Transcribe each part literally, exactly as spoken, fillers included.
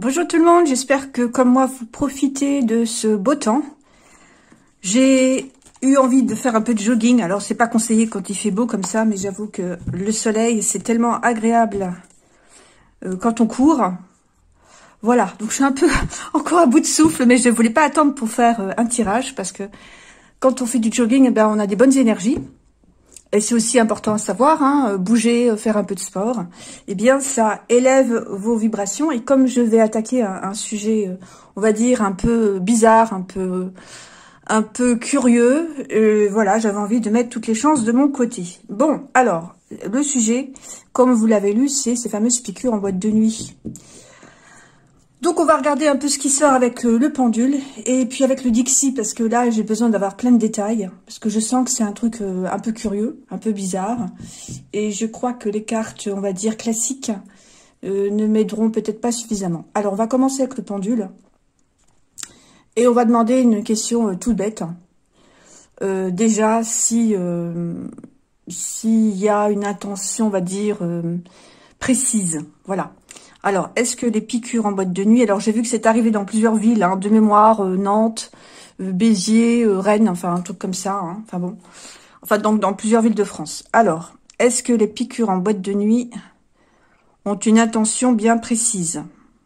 Bonjour tout le monde, j'espère que comme moi vous profitez de ce beau temps. J'ai eu envie de faire un peu de jogging, alors c'est pas conseillé quand il fait beau comme ça, mais j'avoue que le soleil c'est tellement agréable euh, quand on court. Voilà, donc je suis un peu encore à bout de souffle, mais je ne voulais pas attendre pour faire euh, un tirage, parce que quand on fait du jogging, eh ben, on a des bonnes énergies. Et c'est aussi important à savoir, hein, bouger, faire un peu de sport, eh bien ça élève vos vibrations. Et comme je vais attaquer un, un sujet, on va dire, un peu bizarre, un peu, un peu curieux, euh, voilà, j'avais envie de mettre toutes les chances de mon côté. Bon, alors, le sujet, comme vous l'avez lu, c'est ces fameuses piqûres en boîte de nuit. Donc on va regarder un peu ce qui sort avec le, le pendule et puis avec le Dixie, parce que là j'ai besoin d'avoir plein de détails, parce que je sens que c'est un truc euh, un peu curieux, un peu bizarre, et je crois que les cartes, on va dire classiques, euh, ne m'aideront peut-être pas suffisamment. Alors on va commencer avec le pendule et on va demander une question euh, toute bête. Euh, déjà, si euh, s'il y a une intention, on va dire, euh, précise, voilà. Alors, est-ce que les piqûres en boîte de nuit... Alors, j'ai vu que c'est arrivé dans plusieurs villes, hein, de mémoire, euh, Nantes, euh, Béziers, euh, Rennes, enfin, un truc comme ça. Hein, enfin bon. Enfin, donc, dans plusieurs villes de France. Alors, est-ce que les piqûres en boîte de nuit ont une intention bien précise?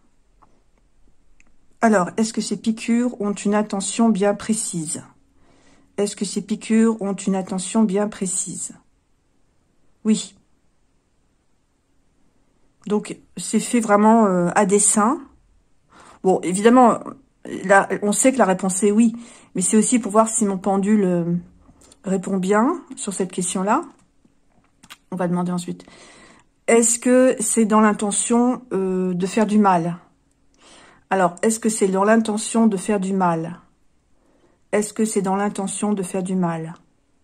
Alors, est-ce que ces piqûres ont une intention bien précise? Est-ce que ces piqûres ont une intention bien précise? Oui. Donc, c'est fait vraiment euh, à dessein. Bon, évidemment, là, on sait que la réponse est oui, mais c'est aussi pour voir si mon pendule euh, répond bien sur cette question-là. On va demander ensuite. Est-ce que c'est dans l'intention euh, de faire du mal? Alors, est-ce que c'est dans l'intention de faire du mal? Est-ce que c'est dans l'intention de faire du mal?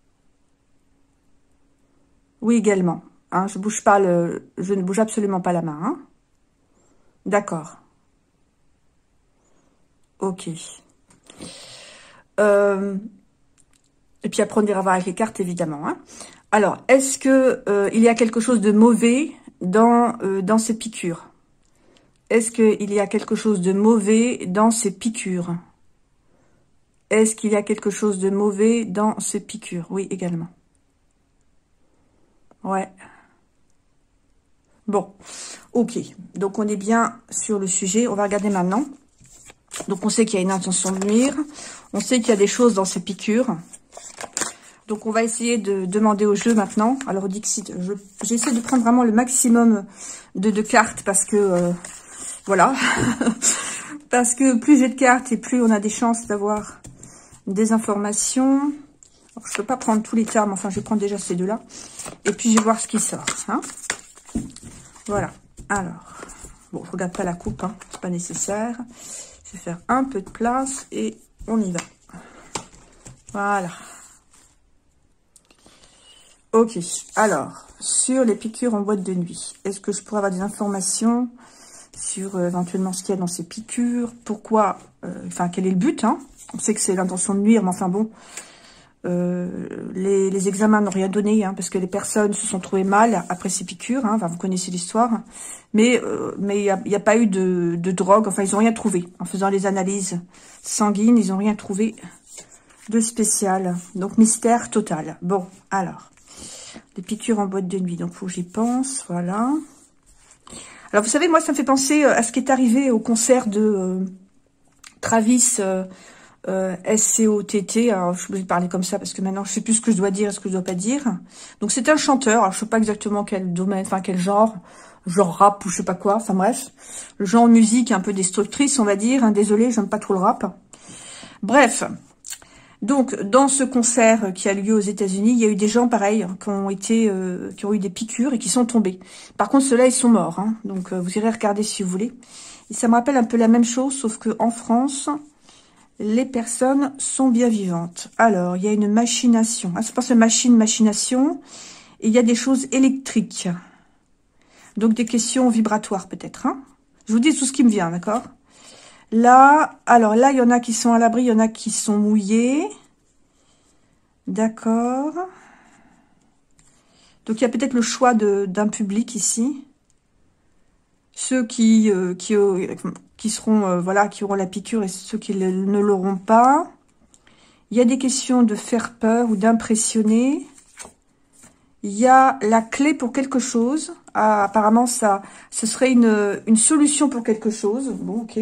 Oui, également. Hein, je bouge pas le, je ne bouge absolument pas la main. Hein. D'accord. Ok. Euh, et puis après, on ira voir avec les cartes, évidemment. Hein. Alors, est-ce que euh, il y a quelque chose de mauvais dans, euh, dans ces piqûres? Est-ce qu'il y a quelque chose de mauvais dans ces piqûres? Est-ce qu'il y a quelque chose de mauvais dans ces piqûres? Oui, également. Ouais. Bon, ok. Donc, on est bien sur le sujet. On va regarder maintenant. Donc, on sait qu'il y a une intention de nuire. On sait qu'il y a des choses dans ces piqûres. Donc, on va essayer de demander au jeu maintenant. Alors, Dixit, j'essaie de prendre vraiment le maximum de, de cartes parce que, euh, voilà. Parce que plus j'ai de cartes et plus on a des chances d'avoir des informations. Alors, je ne peux pas prendre tous les termes, enfin, je vais prendre déjà ces deux-là. Et puis, je vais voir ce qui sort. Hein. Voilà. Alors, bon, je regarde pas la coupe, hein, c'est pas nécessaire. Je vais faire un peu de place et on y va. Voilà. Ok. Alors, sur les piqûres en boîte de nuit, est-ce que je pourrais avoir des informations sur euh, éventuellement ce qu'il y a dans ces piqûres? Pourquoi, euh, enfin, quel est le but, hein? On sait que c'est l'intention de nuire, mais enfin bon, euh, les, les examens n'ont rien donné, hein, parce que les personnes se sont trouvées mal après ces piqûres, hein, enfin, vous connaissez l'histoire, mais euh, mais il n'y a, y a pas eu de, de drogue, enfin, ils n'ont rien trouvé. En faisant les analyses sanguines, ils n'ont rien trouvé de spécial. Donc, mystère total. Bon, alors, les piqûres en boîte de nuit, donc faut que j'y pense, voilà. Alors, vous savez, moi, ça me fait penser à ce qui est arrivé au concert de euh, Travis euh, euh, S C O T T. Alors, je vais parler comme ça parce que maintenant, je sais plus ce que je dois dire et ce que je dois pas dire. Donc, c'est un chanteur. Alors, je sais pas exactement quel domaine, enfin, quel genre. Genre rap ou je sais pas quoi. Enfin, bref. Le genre musique un peu destructrice, on va dire. Hein, désolé, j'aime pas trop le rap. Bref. Donc, dans ce concert qui a lieu aux États-Unis, il y a eu des gens pareils qui ont été, euh, qui ont eu des piqûres et qui sont tombés. Par contre, ceux-là, ils sont morts. Hein, donc, euh, vous irez regarder si vous voulez. Et ça me rappelle un peu la même chose, sauf que en France, les personnes sont bien vivantes. Alors, il y a une machination. Ah, c'est pas une machine, machination. Et il y a des choses électriques. Donc, des questions vibratoires peut-être. Hein. Je vous dis tout ce qui me vient, d'accord? Là, alors là, il y en a qui sont à l'abri, il y en a qui sont mouillés. D'accord. Donc, il y a peut-être le choix d'un public ici. Ceux qui, euh, qui euh, qui seront, euh, voilà, qui auront la piqûre et ceux qui le, ne l'auront pas. Il y a des questions de faire peur ou d'impressionner. Il y a la clé pour quelque chose. Ah, apparemment, ça, ce serait une, une solution pour quelque chose. Bon, ok.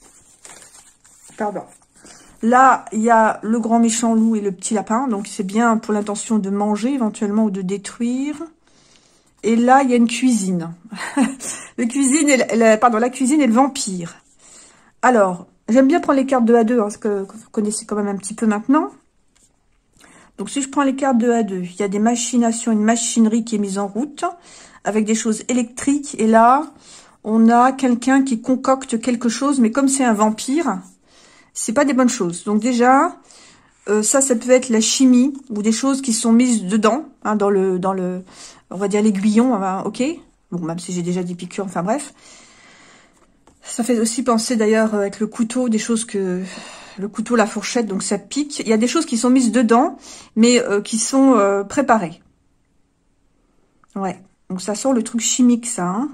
Pardon. Là, il y a le grand méchant loup et le petit lapin. Donc, c'est bien pour l'intention de manger éventuellement ou de détruire. Et là, il y a une cuisine. la, cuisine et la, pardon, la cuisine et le vampire. Alors, j'aime bien prendre les cartes deux à deux, hein, parce que, que vous connaissez quand même un petit peu maintenant. Donc, si je prends les cartes deux à deux, il y a des machinations, une machinerie qui est mise en route, avec des choses électriques. Et là, on a quelqu'un qui concocte quelque chose, mais comme c'est un vampire, c'est pas des bonnes choses. Donc déjà, euh, ça, ça peut être la chimie, ou des choses qui sont mises dedans, hein, dans le, dans le, on va dire l'aiguillon, hein, ok. Bon, même si j'ai déjà dit piqûres, enfin bref. Ça fait aussi penser d'ailleurs avec le couteau, des choses que... Le couteau, la fourchette, donc ça pique. Il y a des choses qui sont mises dedans, mais euh, qui sont euh, préparées. Ouais, donc ça sent le truc chimique, ça. Hein.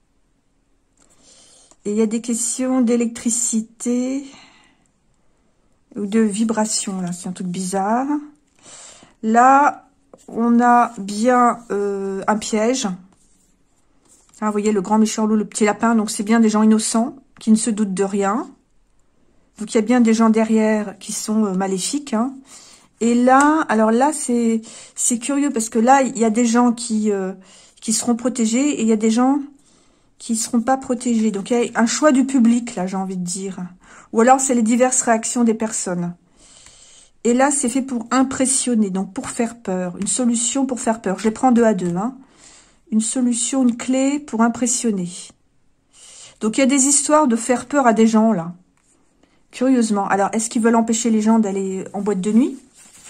Et il y a des questions d'électricité ou de vibration, là. C'est un truc bizarre. Là, on a bien euh, un piège. Ah, vous voyez, le grand méchant loup, le petit lapin. Donc, c'est bien des gens innocents qui ne se doutent de rien. Donc, il y a bien des gens derrière qui sont euh, maléfiques. Hein. Et là, alors là, c'est c'est curieux parce que là, il y a des gens qui, euh, qui seront protégés et il y a des gens qui seront pas protégés. Donc, il y a un choix du public, là, j'ai envie de dire. Ou alors, c'est les diverses réactions des personnes. Et là, c'est fait pour impressionner, donc pour faire peur. Une solution pour faire peur. Je les prends deux à deux. Hein. Une solution, une clé pour impressionner. Donc, il y a des histoires de faire peur à des gens, là. Curieusement. Alors, est-ce qu'ils veulent empêcher les gens d'aller en boîte de nuit?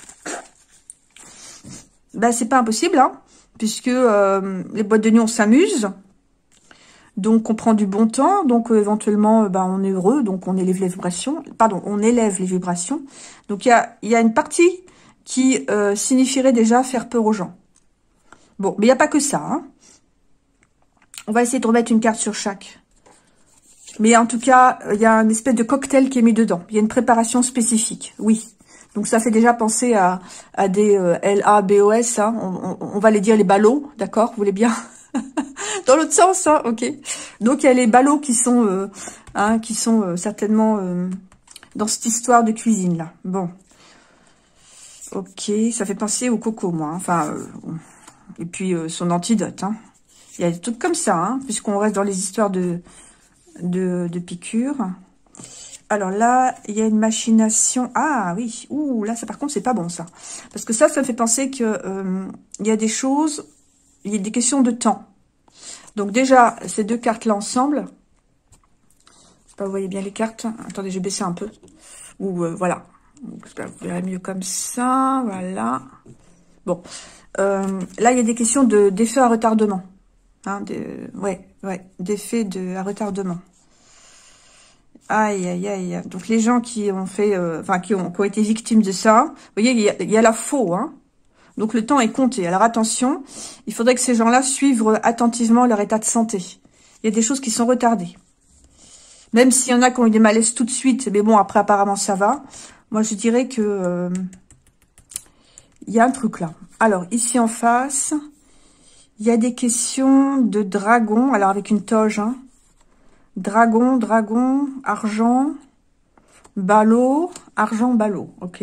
Ben, c'est pas impossible, hein, puisque euh, les boîtes de nuit, on s'amuse. Donc, on prend du bon temps. Donc, euh, éventuellement, euh, ben, on est heureux. Donc, on élève les vibrations. Pardon, on élève les vibrations. Donc, il y a, y a une partie qui euh, signifierait déjà faire peur aux gens. Bon, mais il n'y a pas que ça. Hein. On va essayer de remettre une carte sur chaque. Mais en tout cas, il y a une espèce de cocktail qui est mis dedans. Il y a une préparation spécifique, oui. Donc, ça fait déjà penser à, à des euh, L A B O S. Hein. On, on, on va les dire les ballots, d'accord? Vous voulez bien? Dans l'autre sens, hein, ok. Donc, il y a les ballots qui sont, euh, hein, qui sont euh, certainement euh, dans cette histoire de cuisine, là. Bon. Ok, ça fait penser au coco, moi. Hein. Enfin, euh, et puis euh, son antidote. Hein. Il y a des trucs comme ça, hein, puisqu'on reste dans les histoires de... De, de piqûres. Alors là, il y a une machination. Ah oui, ouh, là, ça par contre, c'est pas bon, ça. Parce que ça, ça me fait penser que euh, il y a des choses, il y a des questions de temps. Donc déjà, ces deux cartes-là ensemble. Je sais pas, vous voyez bien les cartes. Attendez, j'ai baissé un peu. Ou euh, voilà. J'espère que vous verrez mieux comme ça. Voilà. Bon. Euh, là, il y a des questions de d'effets à retardement. Hein, de, ouais, ouais, d'effets de, à retardement. Aïe, aïe, aïe. Donc, les gens qui ont fait, euh, enfin, qui ont, qui ont été victimes de ça, vous voyez, il y a, il y a la faux, hein. Donc, le temps est compté. Alors, attention, il faudrait que ces gens-là suivent attentivement leur état de santé. Il y a des choses qui sont retardées. Même s'il y en a qui ont eu des malaises tout de suite, mais bon, après, apparemment, ça va. Moi, je dirais que, euh, il y a un truc là. Alors, ici en face, il y a des questions de dragon. Alors, avec une toge, hein. Dragon, dragon, argent, ballot, argent, ballot. Ok.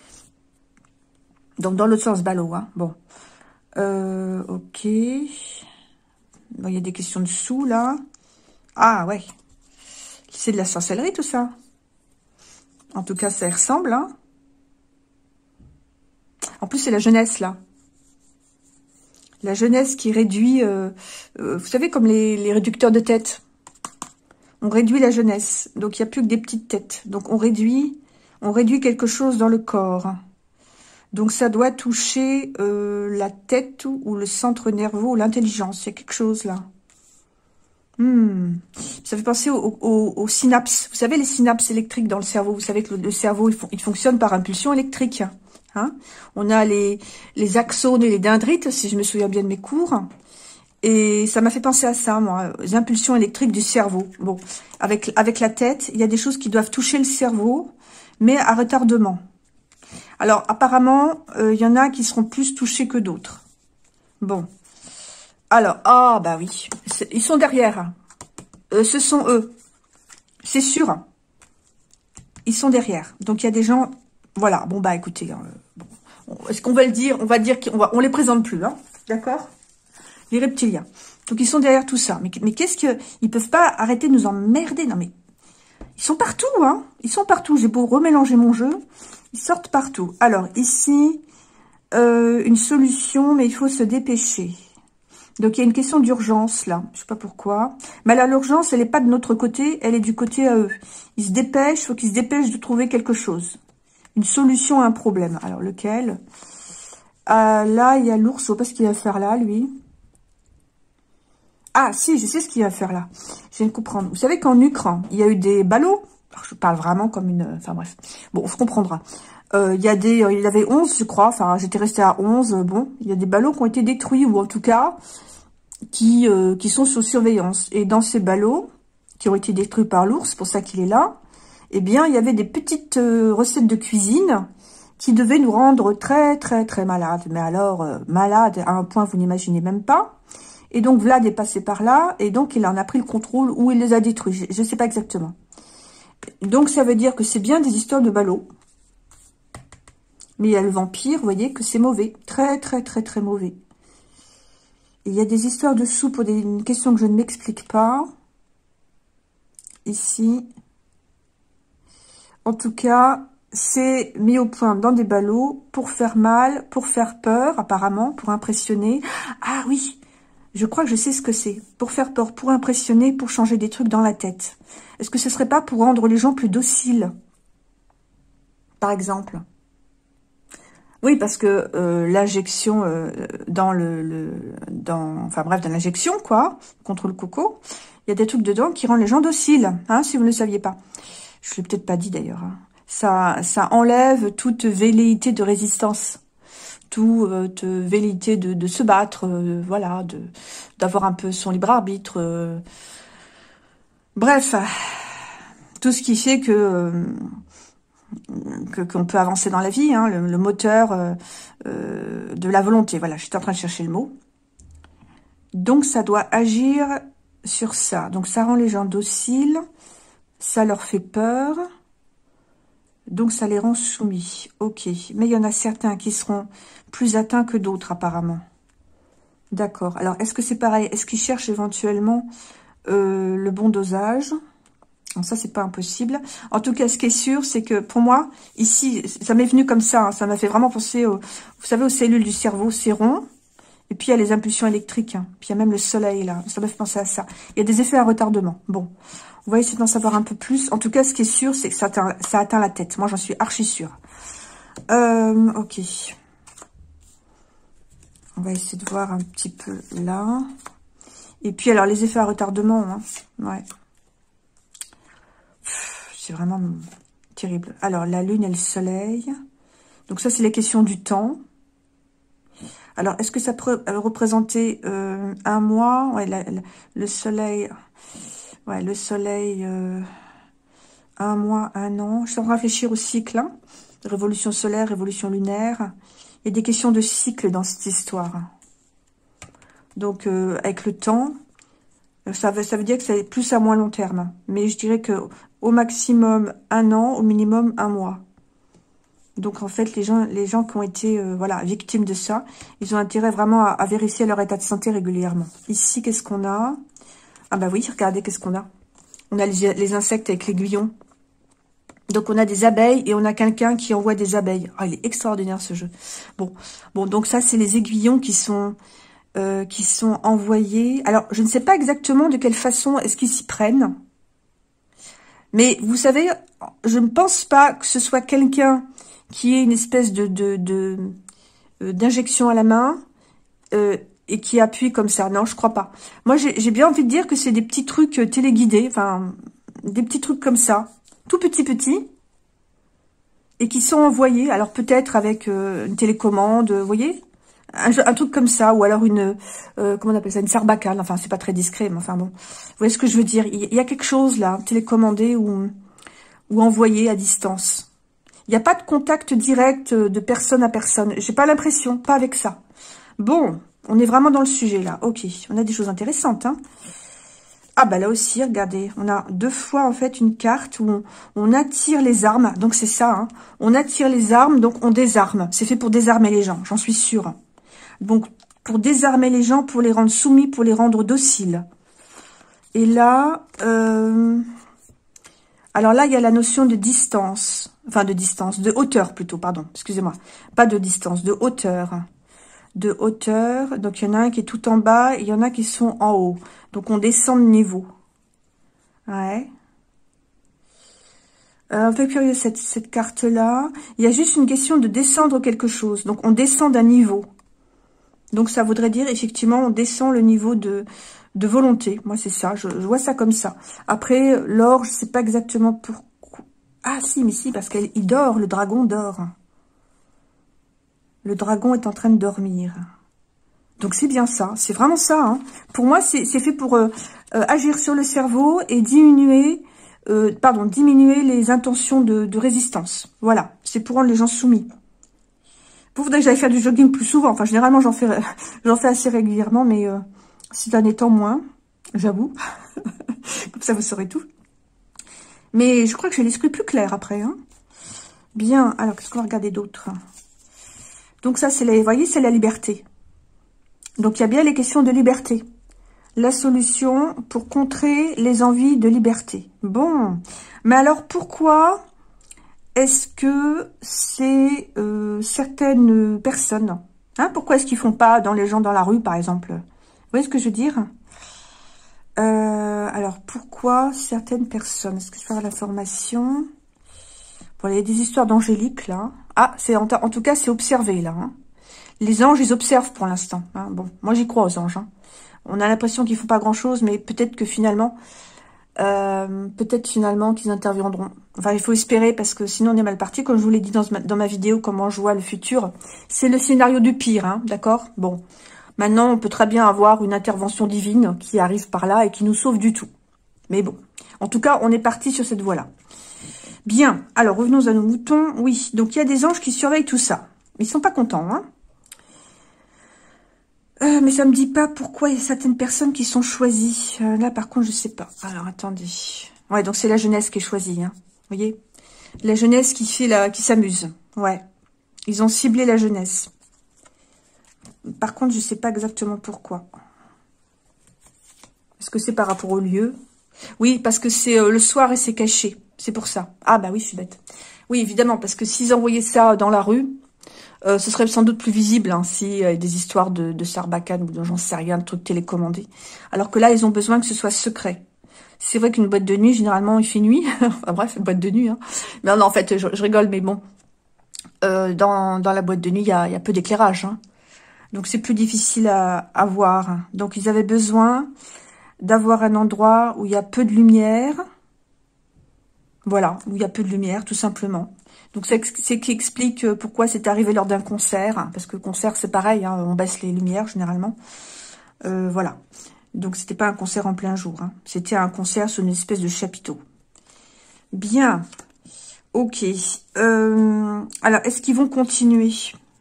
Donc, dans l'autre sens, ballot, hein. Bon. Euh, ok. Bon, il y a des questions de sous, là. Ah, ouais. C'est de la sorcellerie, tout ça. En tout cas, ça y ressemble, hein. En plus, c'est la jeunesse, là. La jeunesse qui réduit... Euh, euh, vous savez, comme les, les réducteurs de tête. On réduit la jeunesse. Donc, il n'y a plus que des petites têtes. Donc, on réduit, on réduit quelque chose dans le corps. Donc, ça doit toucher euh, la tête ou, ou le centre nerveux ou l'intelligence. Il y a quelque chose, là. Hmm. Ça fait penser aux, aux, aux synapses. Vous savez, les synapses électriques dans le cerveau. Vous savez que le, le cerveau, il, il fonctionne par impulsion électrique. Hein? On a les, les axones et les dendrites, si je me souviens bien de mes cours. Et ça m'a fait penser à ça, moi, aux impulsions électriques du cerveau. Bon, avec, avec la tête, il y a des choses qui doivent toucher le cerveau, mais à retardement. Alors, apparemment, euh, il y en a qui seront plus touchés que d'autres. Bon. Alors, ah, bah oui, ils sont derrière. Euh, ce sont eux. C'est sûr. Ils sont derrière. Donc, il y a des gens... Voilà, bon, bah écoutez, euh, bon. Est-ce qu'on va le dire? On va dire qu'on va, on les présente plus, hein. D'accord? Les reptiliens. Donc, ils sont derrière tout ça. Mais, mais qu'est-ce que... Ils peuvent pas arrêter de nous emmerder. Non, mais... Ils sont partout, hein. Ils sont partout. J'ai beau remélanger mon jeu. Ils sortent partout. Alors, ici, euh, une solution, mais il faut se dépêcher. Donc, il y a une question d'urgence, là. Je sais pas pourquoi. Mais là, l'urgence, elle n'est pas de notre côté. Elle est du côté à eux. Ils se dépêchent. Il faut qu'ils se dépêchent de trouver quelque chose. Une solution à un problème. Alors, lequel? euh, Là, il y a l'ours. Je sais pas ce qu'il va faire là, lui. Ah, si, je sais ce qu'il va faire là. Je viens de comprendre. Vous savez qu'en Ukraine, il y a eu des ballots. Alors, je parle vraiment comme une... Enfin, bref. Bon, on se comprendra. Euh, il y a des... Il y avait onze, je crois. Enfin, j'étais restée à onze. Bon, il y a des ballots qui ont été détruits, ou en tout cas, qui, euh, qui sont sous surveillance. Et dans ces ballots, qui ont été détruits par l'ours, c'est pour ça qu'il est là, eh bien, il y avait des petites euh, recettes de cuisine qui devaient nous rendre très, très, très malades. Mais alors, euh, malades à un point, vous n'imaginez même pas. Et donc, Vlad est passé par là, et donc, il en a pris le contrôle, ou il les a détruits. Je ne sais pas exactement. Donc, ça veut dire que c'est bien des histoires de ballots. Mais il y a le vampire, vous voyez, que c'est mauvais. Très, très, très, très mauvais. Et il y a des histoires de sous pour des, une question que je ne m'explique pas. Ici. En tout cas, c'est mis au point dans des ballots pour faire mal, pour faire peur, apparemment, pour impressionner. Ah oui! Je crois que je sais ce que c'est. Pour faire peur, pour impressionner, pour changer des trucs dans la tête. Est-ce que ce serait pas pour rendre les gens plus dociles? Par exemple. Oui, parce que euh, l'injection euh, dans le... le dans, enfin bref, dans l'injection, quoi, contre le coco, il y a des trucs dedans qui rendent les gens dociles, hein, si vous ne le saviez pas. Je ne l'ai peut-être pas dit d'ailleurs. Hein. Ça, ça enlève toute velléité de résistance. Tout euh, velléité de, de se battre, euh, voilà, de d'avoir un peu son libre arbitre. Euh, bref, tout ce qui fait que euh, que qu'on peut avancer dans la vie, hein, le, le moteur euh, euh, de la volonté. Voilà, j'étais en train de chercher le mot. Donc, ça doit agir sur ça. Donc, ça rend les gens dociles, ça leur fait peur. Donc, ça les rend soumis. Ok. Mais il y en a certains qui seront plus atteints que d'autres, apparemment. D'accord. Alors, est-ce que c'est pareil? Est-ce qu'ils cherchent éventuellement euh, le bon dosage? Donc, ça, c'est pas impossible. En tout cas, ce qui est sûr, c'est que pour moi, ici, ça m'est venu comme ça. Hein, ça m'a fait vraiment penser, au, vous savez, aux cellules du cerveau. C'est rond. Et puis, il y a les impulsions électriques. Hein. Puis, il y a même le soleil, là. Ça m'a fait penser à ça. Il y a des effets à retardement. Bon. On va essayer d'en savoir un peu plus. En tout cas, ce qui est sûr, c'est que ça atteint, ça atteint la tête. Moi, j'en suis archi sûre. Euh, ok. On va essayer de voir un petit peu là. Et puis, alors, les effets à retardement. Hein. Ouais. C'est vraiment terrible. Alors, la lune et le soleil. Donc, ça, c'est les questions du temps. Alors, est-ce que ça peut représenter euh, un mois? Ouais, la, la, le soleil... Ouais, le soleil, euh, un mois, un an. Je suis en train de réfléchir au cycle. Hein. Révolution solaire, révolution lunaire. Il y a des questions de cycle dans cette histoire. Donc, euh, avec le temps, ça veut, ça veut dire que c'est plus à moins long terme. Mais je dirais que au maximum un an, au minimum un mois. Donc, en fait, les gens, les gens qui ont été euh, voilà, victimes de ça, ils ont intérêt vraiment à, à vérifier leur état de santé régulièrement. Ici, qu'est-ce qu'on a? Ah bah oui, regardez, qu'est-ce qu'on a? On a les, les insectes avec l'aiguillon. Donc, on a des abeilles et on a quelqu'un qui envoie des abeilles. Ah, il est extraordinaire, ce jeu. Bon, bon donc ça, c'est les aiguillons qui sont, euh, qui sont envoyés. Alors, je ne sais pas exactement de quelle façon est-ce qu'ils s'y prennent. Mais, vous savez, je ne pense pas que ce soit quelqu'un qui ait une espèce de, de, de, euh, d'injection à la main, euh, et qui appuie comme ça. Non, je crois pas. Moi, j'ai bien envie de dire que c'est des petits trucs euh, téléguidés, enfin, des petits trucs comme ça, tout petits petits, et qui sont envoyés, alors peut-être avec euh, une télécommande, vous voyez, Un, un truc comme ça, ou alors une, euh, comment on appelle ça, une sarbacane. Enfin, c'est pas très discret, mais enfin bon. Vous voyez ce que je veux dire? Il y a quelque chose là, télécommandé ou, ou envoyé à distance. Il n'y a pas de contact direct de personne à personne. J'ai pas l'impression, pas avec ça. Bon, on est vraiment dans le sujet là. Ok, on a des choses intéressantes, hein. Ah bah là aussi, regardez, on a deux fois en fait une carte où on, on attire les armes. Donc c'est ça, hein. On attire les armes, donc on désarme. C'est fait pour désarmer les gens, j'en suis sûre. Donc pour désarmer les gens, pour les rendre soumis, pour les rendre dociles. Et là, euh... alors là, il y a la notion de distance. Enfin de distance, de hauteur plutôt, pardon, excusez-moi. Pas de distance, de hauteur. De hauteur, donc il y en a un qui est tout en bas, et il y en a qui sont en haut. Donc on descend de niveau. Ouais. Euh, un peu curieux cette, cette carte-là. Il y a juste une question de descendre quelque chose. Donc on descend d'un niveau. Donc ça voudrait dire effectivement on descend le niveau de, de volonté. Moi c'est ça, je, je vois ça comme ça. Après l'or, je sais pas exactement pourquoi. Ah si, mais si, parce qu'il dort, le dragon dort. Le dragon est en train de dormir. Donc c'est bien ça, c'est vraiment ça. Hein. Pour moi, c'est fait pour euh, euh, agir sur le cerveau et diminuer, euh, pardon, diminuer les intentions de, de résistance. Voilà, c'est pour rendre les gens soumis. Vous voudrez que j'aille faire du jogging plus souvent. Enfin, généralement, j'en fais, j'en fais assez régulièrement, mais euh, ces derniers temps moins, j'avoue. Comme ça, vous saurez tout. Mais je crois que j'ai l'esprit plus clair après. Hein. Bien, alors qu'est-ce qu'on va regarder d'autre? Donc ça, c'est la, vous voyez, c'est la liberté. Donc, il y a bien les questions de liberté. La solution pour contrer les envies de liberté. Bon. Mais alors, pourquoi est-ce que c'est euh, certaines personnes, hein, pourquoi est-ce qu'ils font pas dans les gens dans la rue, par exemple? Vous voyez ce que je veux dire? euh, Alors, pourquoi certaines personnes? Est-ce que je vais faire la formation? Bon, il y a des histoires d'angélique, là. Ah, c'est en, en tout cas, c'est observé, là. Hein. Les anges, ils observent pour l'instant. Hein. Bon, moi, j'y crois aux anges. Hein. On a l'impression qu'ils font pas grand-chose, mais peut-être que finalement, euh, peut-être finalement qu'ils interviendront. Enfin, il faut espérer, parce que sinon, on est mal parti. Comme je vous l'ai dit dans, dans ma vidéo, comment je vois le futur. C'est le scénario du pire, hein, d'accord? Bon, maintenant, on peut très bien avoir une intervention divine qui arrive par là et qui nous sauve du tout. Mais bon, en tout cas, on est parti sur cette voie-là. Bien, alors revenons à nos moutons. Oui, donc il y a des anges qui surveillent tout ça. Ils sont pas contents, hein. Euh, mais ça me dit pas pourquoi il y a certaines personnes qui sont choisies. Euh, là, par contre, je sais pas. Alors, attendez. Ouais, donc c'est la jeunesse qui est choisie, hein. Vous voyez? La jeunesse qui fait la, qui s'amuse. Ouais. Ils ont ciblé la jeunesse. Par contre, je sais pas exactement pourquoi. Est-ce que c'est par rapport au lieu? Oui, parce que c'est euh, le soir et c'est caché. C'est pour ça. Ah, bah oui, je suis bête. Oui, évidemment, parce que s'ils envoyaient ça dans la rue, Euh, ce serait sans doute plus visible hein, si euh, des histoires de, de sarbacane ou de j'en sais rien, de trucs télécommandés. Alors que là, ils ont besoin que ce soit secret. C'est vrai qu'une boîte de nuit, généralement, il fait nuit. Enfin bref, une boîte de nuit. Hein. Mais non, en fait, je, je rigole, mais bon. Euh, dans, dans la boîte de nuit, il y a, y a peu d'éclairage. Hein. Donc, c'est plus difficile à, à voir. Donc, ils avaient besoin d'avoir un endroit où il y a peu de lumière. Voilà, où il y a peu de lumière, tout simplement. Donc, c'est ce qui explique pourquoi c'est arrivé lors d'un concert. Parce que le concert, c'est pareil, hein, on baisse les lumières, généralement. Euh, voilà. Donc, c'était pas un concert en plein jour. Hein. C'était un concert sur une espèce de chapiteau. Bien. Ok. Euh, alors, est-ce qu'ils vont continuer?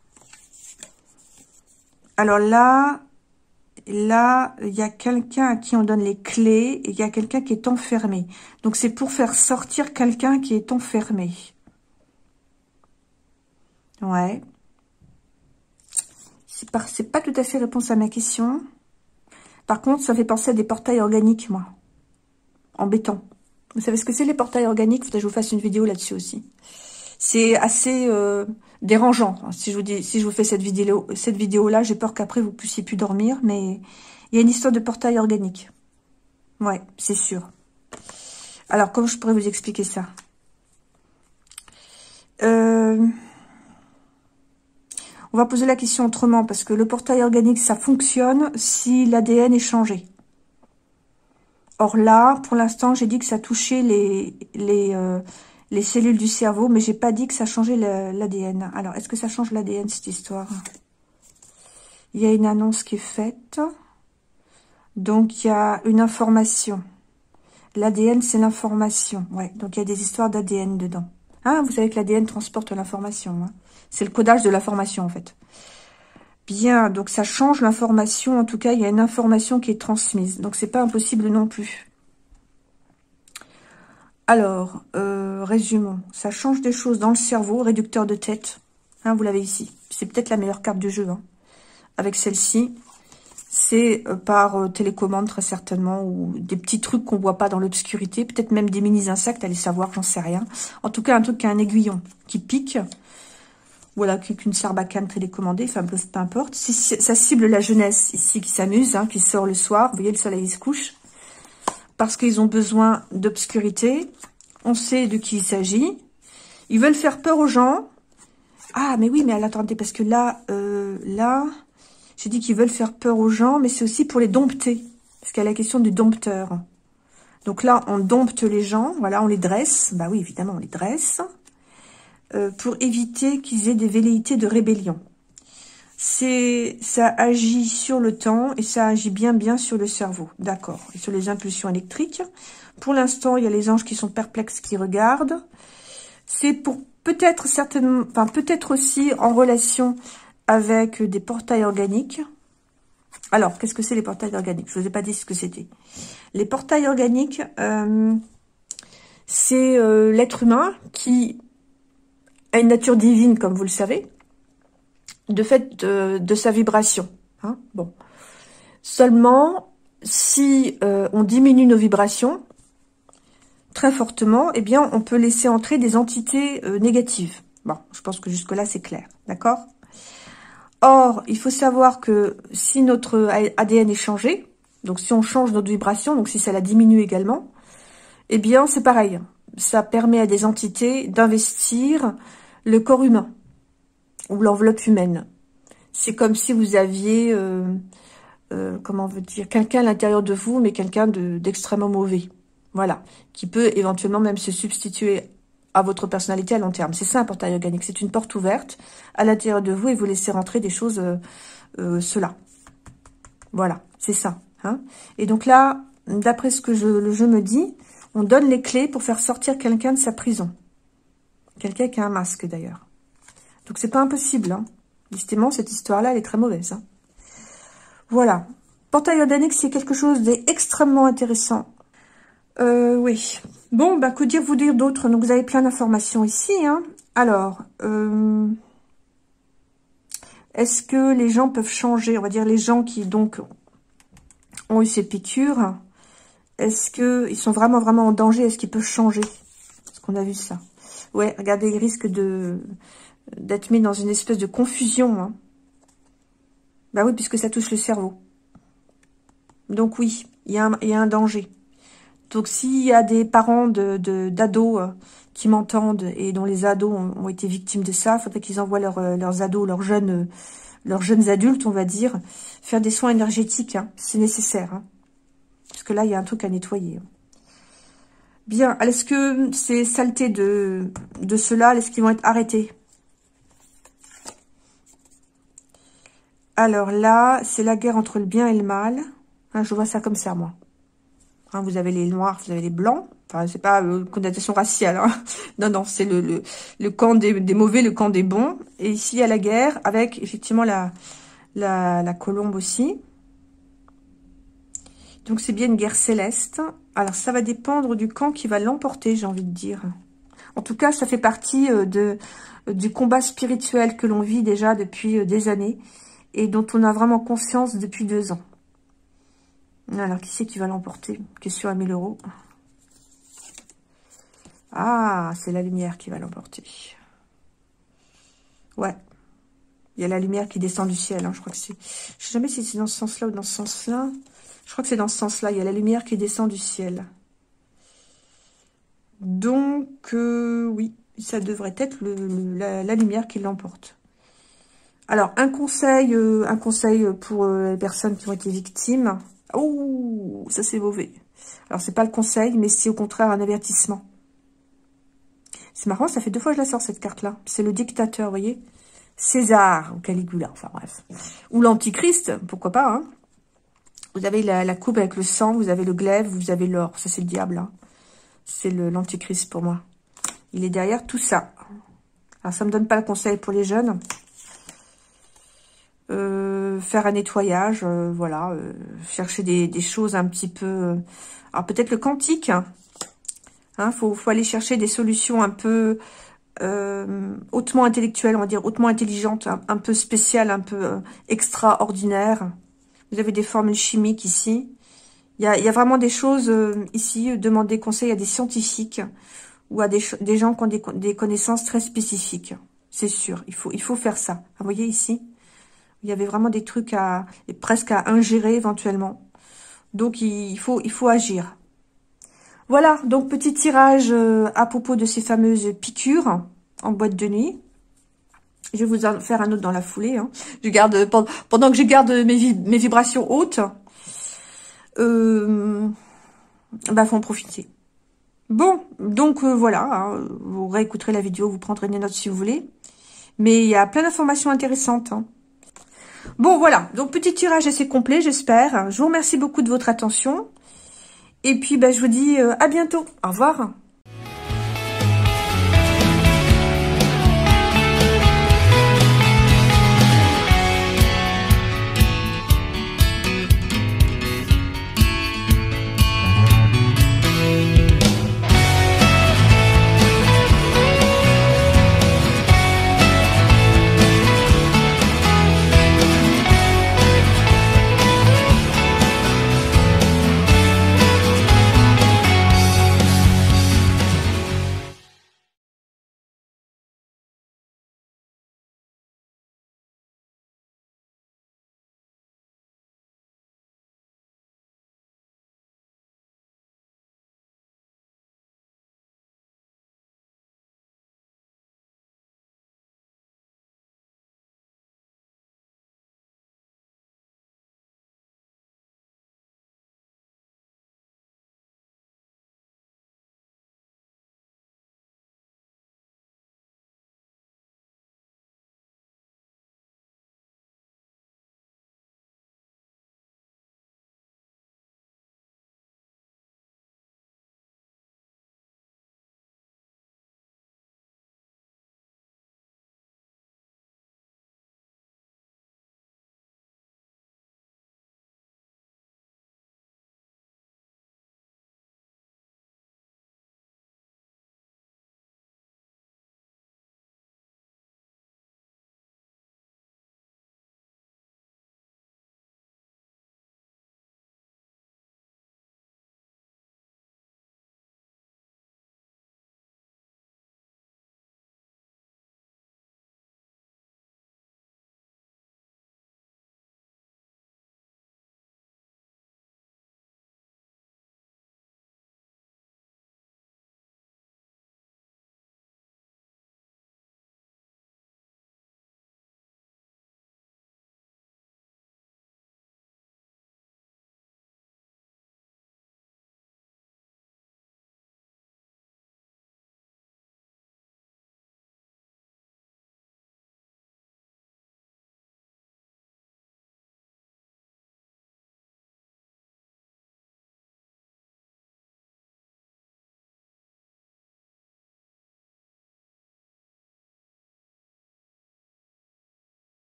Alors là, là, il y a quelqu'un à qui on donne les clés et il y a quelqu'un qui est enfermé. Donc, c'est pour faire sortir quelqu'un qui est enfermé. Ouais. C'est pas, c'est pas tout à fait réponse à ma question. Par contre, ça fait penser à des portails organiques, moi. En béton. Vous savez ce que c'est, les portails organiques? Faudrait que je vous fasse une vidéo là-dessus aussi. C'est assez euh, dérangeant. Si je vous dis, si je vous fais cette vidéo, cette vidéo-là, j'ai peur qu'après vous puissiez plus dormir. Mais il y a une histoire de portail organique. Ouais, c'est sûr. Alors, comment je pourrais vous expliquer ça? Euh... On va poser la question autrement, parce que le portail organique, ça fonctionne si l'A D N est changé. Or là, pour l'instant, j'ai dit que ça touchait les, les, euh, les cellules du cerveau, mais j'ai pas dit que ça changeait l'A D N. Alors, est-ce que ça change l'A D N, cette histoire? il y a une annonce qui est faite. Donc, il y a une information. L'A D N, c'est l'information. Ouais, donc il y a des histoires d'A D N dedans. Hein, vous savez que l'A D N transporte l'information. Hein. C'est le codage de l'information, en fait. Bien, donc ça change l'information. En tout cas, il y a une information qui est transmise. Donc, c'est pas impossible non plus. Alors, euh, résumons. Ça change des choses dans le cerveau, réducteur de tête. Hein, vous l'avez ici. C'est peut-être la meilleure carte du jeu. Hein. Avec celle-ci, c'est euh, par euh, télécommande très certainement, ou des petits trucs qu'on voit pas dans l'obscurité. Peut-être même des mini-insectes, allez savoir, j'en sais rien. En tout cas, un truc qui a un aiguillon qui pique. Voilà, qu'une sarbacane télécommandée, enfin, peu, peu importe. Si, si, ça cible la jeunesse ici qui s'amuse, hein, qui sort le soir. Vous voyez, le soleil se couche. Parce qu'ils ont besoin d'obscurité. On sait de qui il s'agit. Ils veulent faire peur aux gens. Ah, mais oui, mais attendez, parce que là, euh, là, j'ai dit qu'ils veulent faire peur aux gens, mais c'est aussi pour les dompter. Parce qu'il y a la question du dompteur. Donc là, on dompte les gens. Voilà, on les dresse. Bah oui, évidemment, on les dresse. Euh, pour éviter qu'ils aient des velléités de rébellion. C'est, ça agit sur le temps et ça agit bien bien sur le cerveau, d'accord, et sur les impulsions électriques. Pour l'instant, il y a les anges qui sont perplexes, qui regardent. C'est pour peut-être certainement, enfin peut-être aussi en relation avec des portails organiques. Alors, qu'est-ce que c'est les portails organiques? Je vous ai pas dit ce que c'était. Les portails organiques, euh, c'est euh, l'être humain qui a une nature divine, comme vous le savez, de fait de, de sa vibration. Hein, bon. Seulement, si euh, on diminue nos vibrations très fortement, eh bien, on peut laisser entrer des entités euh, négatives. Bon, je pense que jusque-là, c'est clair. D'accord? Or, il faut savoir que si notre A D N est changé, donc si on change notre vibration, donc si ça la diminue également, eh bien, c'est pareil. Ça permet à des entités d'investir le corps humain ou l'enveloppe humaine. C'est comme si vous aviez, euh, euh, comment on veut dire, quelqu'un à l'intérieur de vous, mais quelqu'un de, d'extrêmement mauvais. Voilà. Qui peut éventuellement même se substituer à votre personnalité à long terme. C'est ça un portail organique. C'est une porte ouverte à l'intérieur de vous et vous laissez rentrer des choses, euh, euh, cela. Voilà. C'est ça. Hein. Et donc là, d'après ce que je, le jeu me dit, on donne les clés pour faire sortir quelqu'un de sa prison. Quelqu'un qui a un masque d'ailleurs. Donc c'est pas impossible. Hein. Justement, cette histoire-là, elle est très mauvaise. Hein. Voilà. Portail organique, c'est quelque chose d'extrêmement intéressant. Euh, oui. Bon, bah, que dire vous dire d'autre? Donc, vous avez plein d'informations ici. Hein. Alors, euh, est-ce que les gens peuvent changer? On va dire les gens qui, donc, ont eu ces piqûres. Est-ce qu'ils sont vraiment, vraiment en danger? Est-ce qu'ils peuvent changer? Est-ce qu'on a vu ça? Ouais, regardez, ils risquent de... d'être mis dans une espèce de confusion. Hein. Bah oui, puisque ça touche le cerveau. Donc oui, il y, y a un danger. Donc s'il y a des parents de, de, d'ados euh, qui m'entendent et dont les ados ont, ont été victimes de ça, il faudrait qu'ils envoient leur, euh, leurs ados, leurs jeunes, euh, leurs jeunes adultes, on va dire, faire des soins énergétiques. Hein, c'est nécessaire. Hein, parce que là, il y a un truc à nettoyer. Bien, est-ce que ces saletés de, de ceux-là, est-ce qu'ils vont être arrêtés? Alors là, c'est la guerre entre le bien et le mal. Hein, je vois ça comme ça, moi. Hein, vous avez les noirs, vous avez les blancs. Enfin, c'est pas euh, une connotation raciale. Hein. Non, non, c'est le, le, le camp des, des mauvais, le camp des bons. Et ici, il y a la guerre avec, effectivement, la, la, la colombe aussi. Donc, c'est bien une guerre céleste. Alors, ça va dépendre du camp qui va l'emporter, j'ai envie de dire. En tout cas, ça fait partie euh, de, euh, du combat spirituel que l'on vit déjà depuis euh, des années. Et dont on a vraiment conscience depuis deux ans. Alors, qui c'est qui va l'emporter? Question à mille euros. Ah, c'est la lumière qui va l'emporter. Ouais. Il y a la lumière qui descend du ciel. Hein. Je crois que c'est... Je sais jamais si c'est dans ce sens-là ou dans ce sens-là. Je crois que c'est dans ce sens-là. Il y a la lumière qui descend du ciel. Donc, euh, oui, ça devrait être le, le, la, la lumière qui l'emporte. Alors, un conseil, euh, un conseil pour euh, les personnes qui ont été victimes. Oh, ça c'est mauvais. Alors, c'est pas le conseil, mais c'est au contraire un avertissement. C'est marrant, ça fait deux fois que je la sors, cette carte-là. C'est le dictateur, vous voyez. César ou Caligula, enfin bref. Ou l'Antichrist, pourquoi pas, hein. Vous avez la, la coupe avec le sang, vous avez le glaive, vous avez l'or. Ça, c'est le diable, hein. C'est l'Antichrist pour moi. Il est derrière tout ça. Alors, ça me donne pas le conseil pour les jeunes. Euh, faire un nettoyage, euh, voilà. Euh, chercher des, des choses un petit peu... Euh, alors, peut-être le quantique. Hein, faut, faut aller chercher des solutions un peu... Euh, hautement intellectuelles, on va dire, hautement intelligentes, un, un peu spéciales, un peu euh, extraordinaires. Vous avez des formules chimiques ici. Il y a, il y a vraiment des choses euh, ici, euh, demander conseil à des scientifiques ou à des, des gens qui ont des, des connaissances très spécifiques. C'est sûr, il faut, il faut faire ça. Vous voyez ici, il y avait vraiment des trucs à presque à ingérer éventuellement. Donc, il faut, il faut agir. Voilà, donc petit tirage euh, à propos de ces fameuses piqûres en boîte de nuit. Je vais vous en faire un autre dans la foulée. Hein. Je garde pendant que je garde mes, vib mes vibrations hautes. Euh, bah, faut en profiter. Bon, donc euh, voilà. Hein, vous réécouterez la vidéo, vous prendrez des notes si vous voulez. Mais il y a plein d'informations intéressantes. Hein. Bon, voilà. Donc petit tirage assez complet, j'espère. Je vous remercie beaucoup de votre attention. Et puis, bah, je vous dis euh, à bientôt. Au revoir.